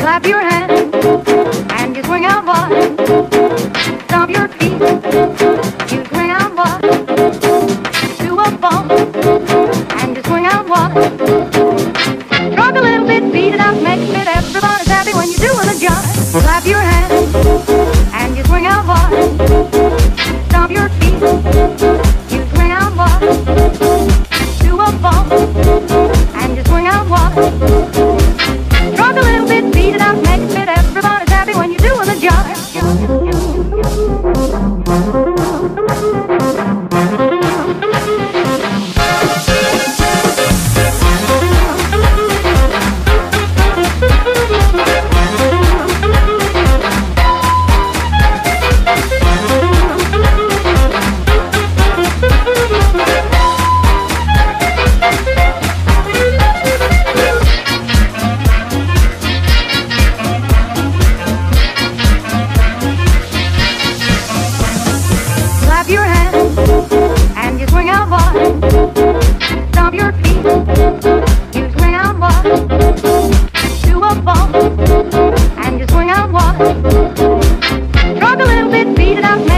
Clap your hands and you swing out wide. Stomp your feet, you swing out wide. Do a bump and you swing out wide. Rock a little bit, beat it out, make it fit. Everybody's happy when you're doing the jive. Clap your hands and you swing out wide. Stomp your feet, you swing out wide. Do a bump and you swing out wide. Rock a little bit, beat it out, make it fit. Everybody's happy when you're doing the jive. Clap your hands and you swing out wide. Stomp your feet, you swing out wide. Do a bump and you swing out wide. Rock a little bit, beat it out.